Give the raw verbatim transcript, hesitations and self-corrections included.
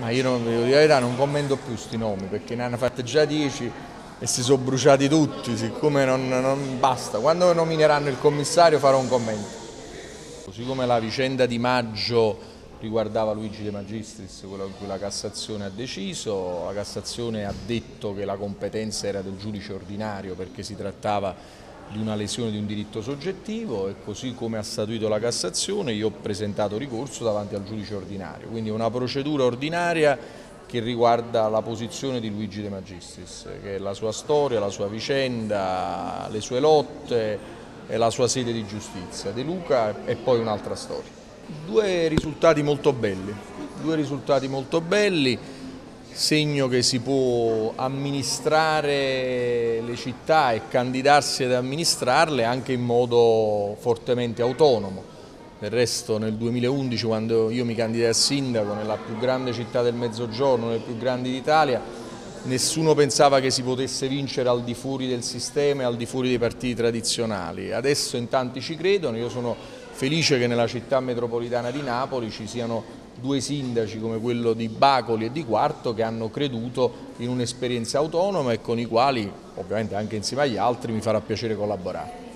Ma io non, devo dire la verità, non commento più sti nomi perché ne hanno fatte già dieci e si sono bruciati tutti, siccome non, non basta. Quando nomineranno il commissario farò un commento. Siccome la vicenda di maggio riguardava Luigi De Magistris, quello in cui la Cassazione ha deciso, la Cassazione ha detto che la competenza era del giudice ordinario perché si trattava di una lesione di un diritto soggettivo e così come ha statuito la Cassazione io ho presentato ricorso davanti al giudice ordinario, quindi una procedura ordinaria che riguarda la posizione di Luigi De Magistris, che è la sua storia, la sua vicenda, le sue lotte e la sua sede di giustizia. De Luca è poi un'altra storia. Due risultati molto belli, due risultati molto belli, segno che si può amministrare le città e candidarsi ad amministrarle anche in modo fortemente autonomo. Del resto nel duemilaundici, quando io mi candidai a sindaco nella più grande città del Mezzogiorno, nelle più grandi d'Italia, nessuno pensava che si potesse vincere al di fuori del sistema e al di fuori dei partiti tradizionali. Adesso in tanti ci credono, io sono felice che nella città metropolitana di Napoli ci siano due sindaci come quello di Bacoli e di Quarto che hanno creduto in un'esperienza autonoma e con i quali, ovviamente anche insieme agli altri, mi farà piacere collaborare.